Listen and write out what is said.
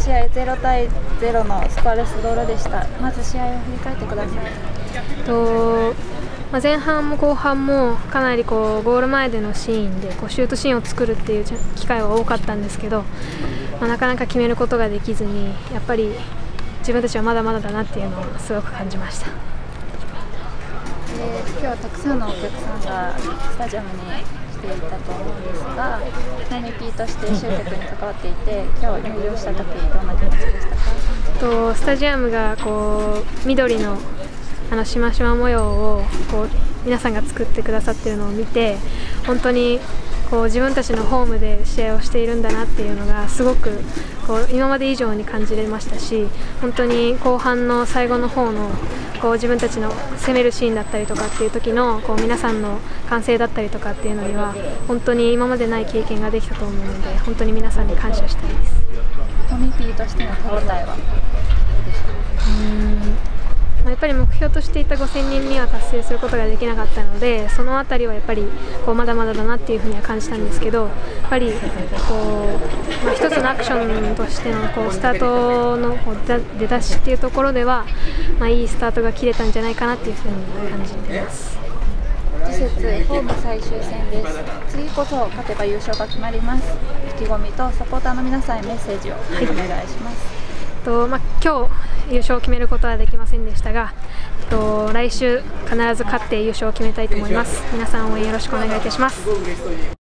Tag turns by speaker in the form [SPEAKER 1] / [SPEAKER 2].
[SPEAKER 1] 試合0対0のスコアレスドローでした。まず試合を振り返ってください。
[SPEAKER 2] 前半も後半もかなりゴール前でのシーンでシュートシーンを作るっていう機会は多かったんですけど、なかなか決めることができずに、やっぱり自分たちはまだまだだなっていうのをすごく感じました。
[SPEAKER 1] 今日はたくさんのお客さんがスタジアムに来ていたと思うんですが、モミピーとして集客に関わっていて、今日入場した時どんな気持ちでしたか？
[SPEAKER 2] スタジアムが緑のしましま模様を皆さんが作ってくださっているのを見て、本当に自分たちのホームで試合をしているんだなっていうのがすごく今まで以上に感じれましたし、本当に後半の最後の方の自分たちの攻めるシーンだったりとかっていう時の皆さんの歓声だったりとかっていうのには本当に今までない経験ができたと思うので、本当に皆さんに感謝したいです。
[SPEAKER 1] モミピーとしての手応えは？
[SPEAKER 2] やっぱり目標としていた5000人には達成することができなかったので、そのあたりはやっぱりまだまだだなっていうふうには感じたんですけど、やっぱり一つのアクションとしてのスタートの出だしっていうところでは、いいスタートが切れたんじゃないかなっていうふうに感じています。
[SPEAKER 1] 次節ホーム最終戦です。次こそ勝てば優勝が決まります。意気込みとサポーターの皆さんへメッセージをお願いします。
[SPEAKER 2] 今日優勝を決めることはできませんでしたが、来週必ず勝って優勝を決めたいと思います。皆さん応援よろしくお願いいたします。